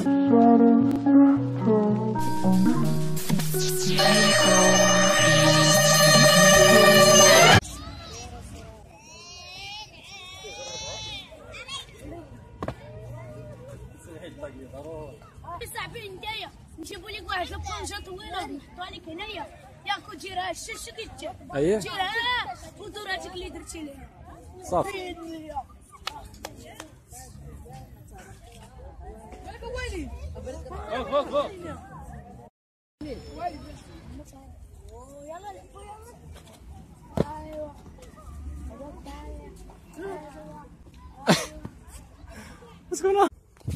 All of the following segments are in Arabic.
صاحبي ندايا نجيبوا لك واحد البونجه طويله ونحطوها لك هنايا ياك ديرها الشاشه كيتجا ديرها ودور هذيك اللي درتي ليها صافي. مالك ويلي فوق يلا لعبوا يلا. ايوا اسكت.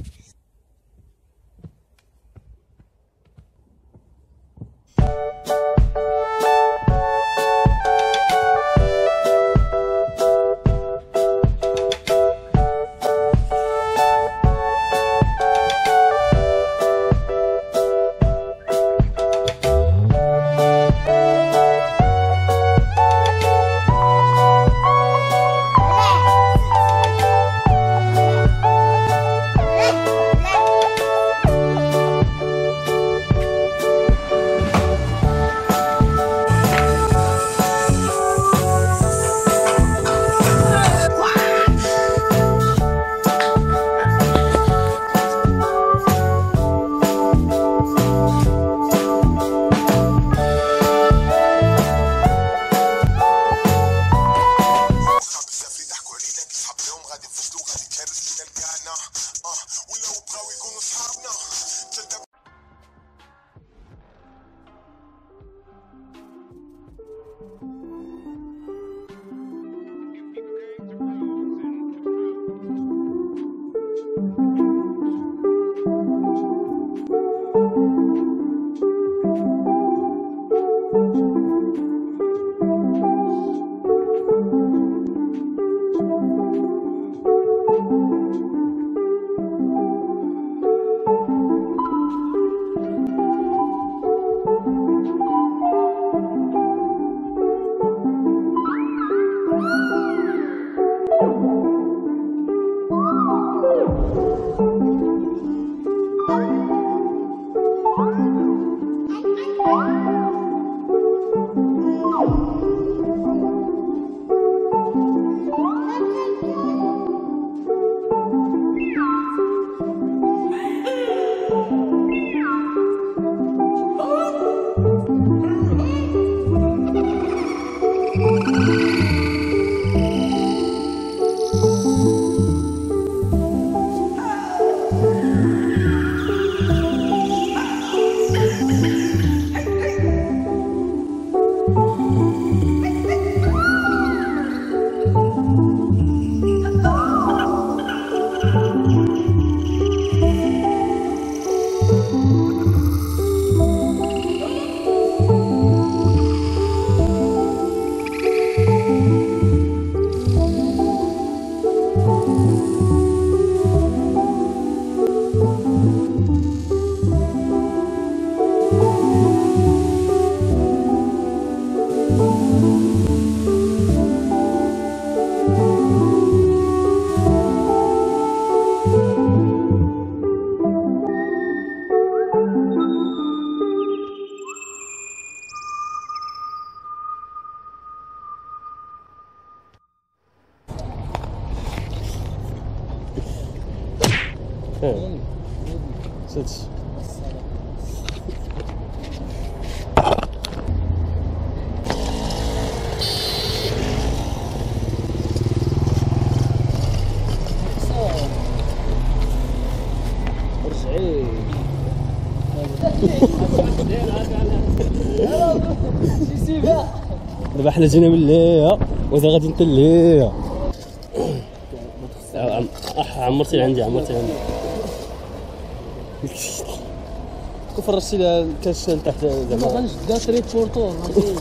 Zet. دابا حنا جينا من الليها ودابا غادي نتليها. عمرتي عندي كفرشتي لها الكاس لتحت زعما غنشدها شريط بورطو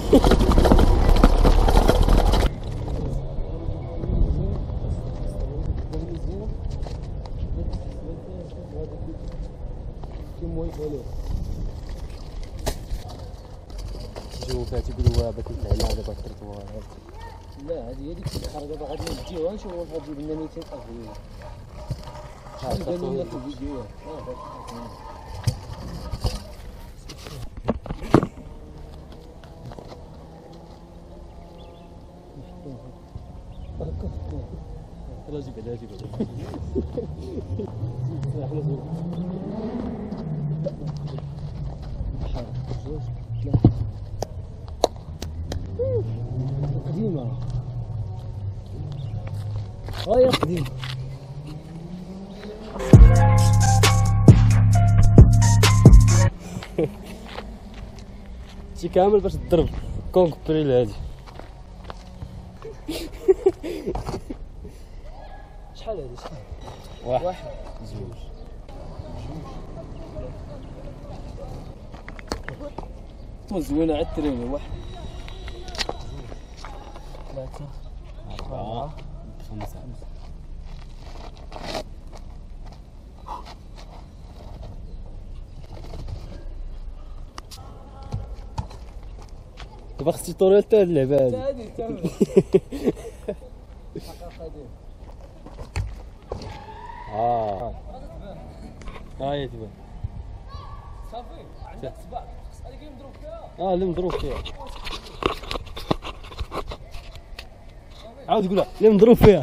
جيو فيها تيقولوا واه كنت على دابا الترطوار. لا هذه هي ديك الحركه دابا غادي نديوها نشوفوا غادي لنا 200 ألف. لا جيب لا جيب قديمة غاية قديمة. شي كامل باش تضرب كونغ بريل هادي. شحال هادي شحال؟ واحد زوج زوينة على التريني. واحد ثلاثة أربعة خمسة. دابا خصني طوري حتى هاد اللعبة هادي. هادي كامل ها هي تبان صافي عندك صباع هذيك اللي مضروب فيها. اللي مضروب فيها. عاود قولها اللي مضروب فيها.